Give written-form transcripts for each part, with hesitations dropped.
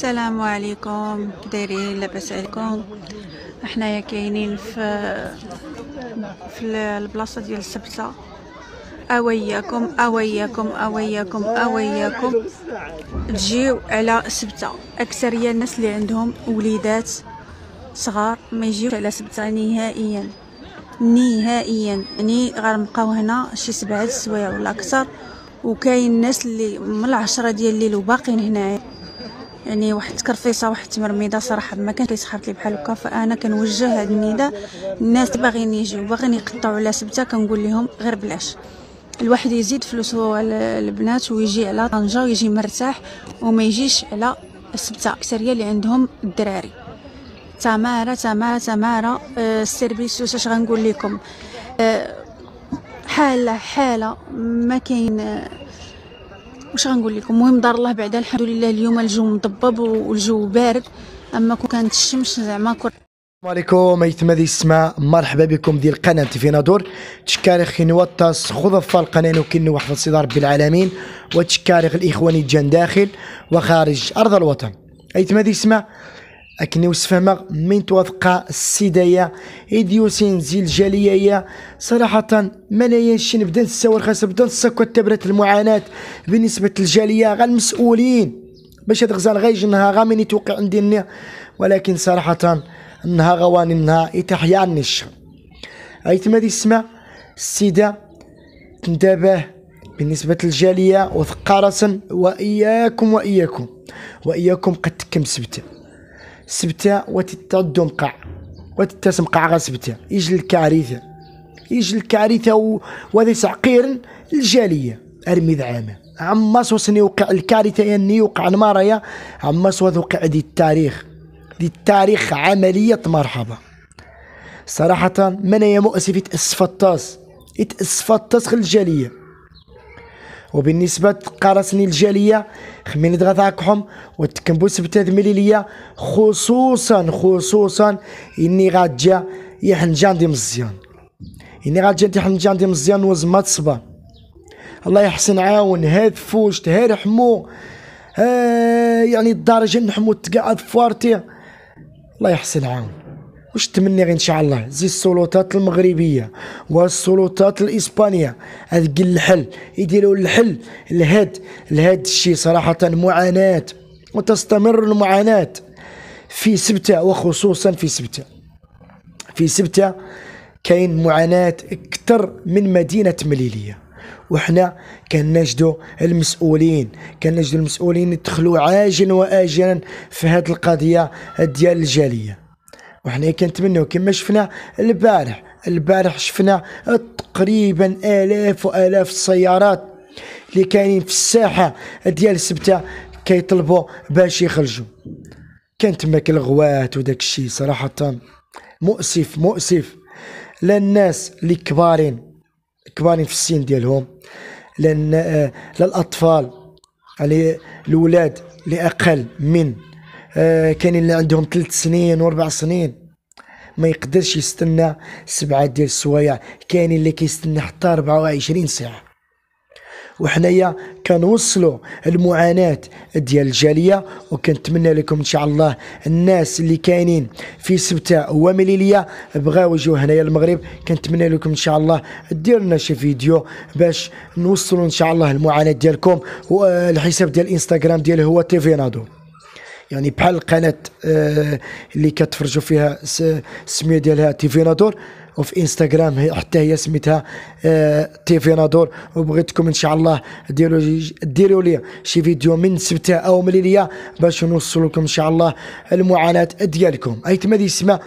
السلام عليكم، دايرين لاباس عليكم؟ حنايا كاينين في البلاصه ديال السبته. اوياكم تجيو على سبته. اكثريه الناس اللي عندهم وليدات صغار ما يجيوش على سبته نهائيا. يعني غنبقاو هنا شي 7 سوايع ولا اكثر، وكاين الناس اللي من 10 ديال الليل وباقيين هنا. يعني واحد التكرفيصه، واحد التمرميده، صراحه ما كان كيسخرت لي بحال هكا. فانا كنوجه هذا النداء الناس اللي باغيين يجيو باغيين يقطعوا على سبته، كنقول لهم غير بلاش. الواحد يزيد فلوسه على البنات ويجي على طنجه ويجي مرتاح وما يجيش على السبته. اكثريه اللي عندهم الدراري. تماره السيرفيس واش غنقول لكم، حاله ما كاين. واش غنقول لكم؟ المهم دار الله بعدا الحمد لله اليوم الجو مضبب والجو بارد، اما كون كانت الشمس زعما السلام عليكم ايتما ذي السماء، مرحبا بكم ديال قناه تيفينادور. تشكاريخ خنوطاس خذف القناه وكن واحد الصدار رب العالمين، وتشكاريخ الاخواني جان داخل وخارج ارض الوطن. ايتما ذي السماء اكني وسفهمه من توثق السيدايا ايديوسين زيل جاليه صراحه ملايين شي نبدا نساور خاص نبدا نسكو تبرت المعاناه بالنسبه للجاليه غا المسؤولين باش هاد غزال غيجنها غا من يتوقع عندي، ولكن صراحه انها غواني انها يتحياني الشر. ايتما دي السماء السيده تنتبه بالنسبه للجاليه وثقارة، واياكم قد تكم سبته وتتعدوا مقع وتتسمقع غا سبته يجي الكارثه وهذا تعقير الجاليه. ارمي ذعامه عما سوسني وقع الكارثه يعني يوقع نماريا عما سوى وقع دي التاريخ عمليه مرحبا. صراحه من هي مؤسف يتأسفطاس الجاليه. وبالنسبه قارسني الجاليه خمين دغاثاكهم وتكنبو سبته مليليه خصوصا اني غاجا يحنجان دي مزيان وزمات صبان. الله يحسن عاون هاد فوش تهار حمو يعني الدرجه نحمو تقعد فوارتي. الله يحسن عاون. واش تمني غير ان شاء الله زي السلطات المغربيه والسلطات الاسبانيه هذاك الحل يديروا الحل لهاد الشيء. صراحه معاناه وتستمر المعاناه في سبته، وخصوصا في سبته كاين معاناه اكثر من مدينه مليليه. وحنا كنجدوا المسؤولين يدخلوا عاجلا واجلا في هذه القضيه ديال الجاليه. وحنا كنتمنوا كما شفنا البارح شفنا تقريبا آلاف وآلاف السيارات اللي كاينين في الساحه ديال سبته كيطلبوا باش يخرجوا. كان تماك الغوات وداك الشيء صراحه مؤسف. لا الناس اللي كبارين في السن ديالهم، لان لا الاطفال يعني الولاد اللي اقل من كاين اللي عندهم 3 سنين و4 سنين ما يقدرش يستنى 7 ديال السوايع، كاين اللي كيستنى حتى 24 ساعه. وحنايا كنوصلوا المعاناه ديال الجاليه، وكنتمنى لكم ان شاء الله الناس اللي كاينين في سبته ومليليه بغاو يجيو هنايا المغرب، كنتمنى لكم ان شاء الله ديروا لنا شي فيديو باش نوصلوا ان شاء الله المعاناه ديالكم. والحساب ديال الانستغرام ديالي هو تيفينادور، يعني بحال القناه اللي كتفرجوا فيها السميه ديالها تيفينادور، وفي انستغرام حتى هي سميتها تيفينادور. وبغيتكم ان شاء الله ديروا لي شي فيديو من سبته او مليليه باش نوصل لكم ان شاء الله المعاناه ديالكم. ايتما دي اسماء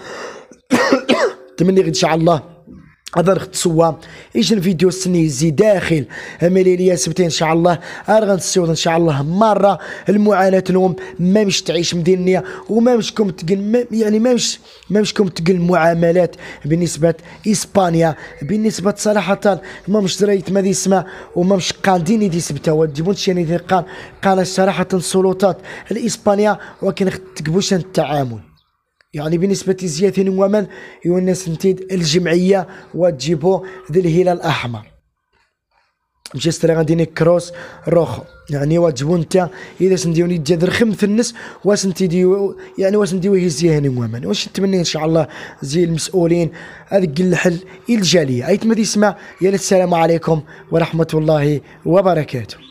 تمني ان شاء الله هذا نختصوا يجي الفيديو السني زي داخل مليليه سبتين ان شاء الله. غنسيو ان شاء الله مره المعاناه نوم ما مش تعيش مدينيه وما مشكم تقل، يعني ما مشكم تقل المعاملات بالنسبه اسبانيا بالنسبه صراحه ما مش دريت ما دي اسماء وما مش قاندين دي سبته وديبونش يعني قال صراحه السلطات الاسبانيه ولكن تكبوش التعامل. يعني بالنسبة لزيادة ومن الناس نتيد الجمعية وتجيبوا ذي الهلال الأحمر. مشي ستري غادي نكروس روخو يعني واجبو انت اذا سنديوني تجدر خمث الناس واسنتي يعني واسنديو يهزيه هاني ومن واش نتمنى ان شاء الله زي المسؤولين هذاك الحل الجاليه ايت ما يسمع يا السلام عليكم ورحمه الله وبركاته.